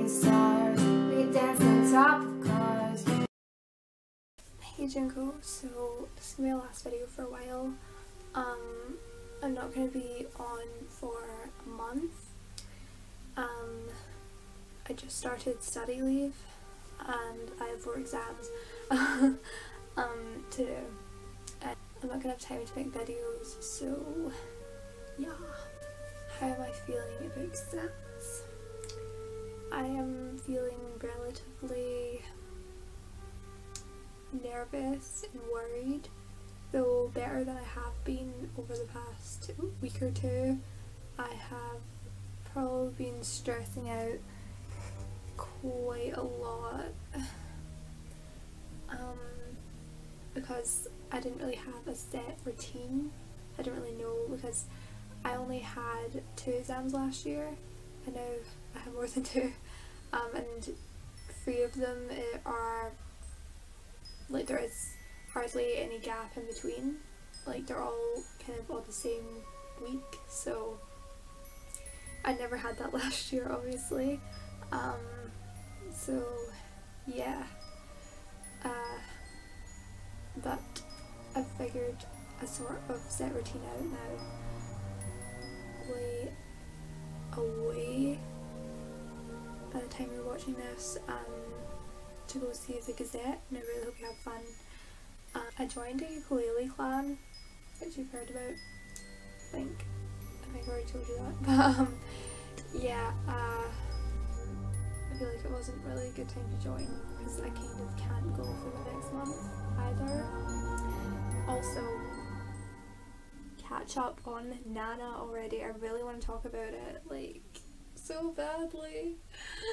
shooting star. We dance on top of cars. Hey Junko, so this is my last video for a while. I'm not going to be on for a month. I just started study leave and I have 4 exams to do. And I'm not going to have time to make videos, so yeah. How am I feeling about exams? I am feeling relatively nervous and worried, though better than I have been over the past week or two. I have probably been stressing out quite a lot because I didn't really have a set routine. I didn't really know, because I only had 2 exams last year and now I have more than 2, and 3 of them are like, there is hardly any gap in between, like they're all kind of all the same week, so I never had that last year obviously. So yeah, but I've figured a sort of set routine out now. Way away by the time you're watching this, to go see the Gazette, and I really hope you have fun. I joined a ukulele clan, which you've heard about. I think I already told you that, but yeah, I feel like it wasn't really a good time to join because I kind of can't go for the next month either. Also, catch up on Nana already. I really want to talk about it, like, so badly.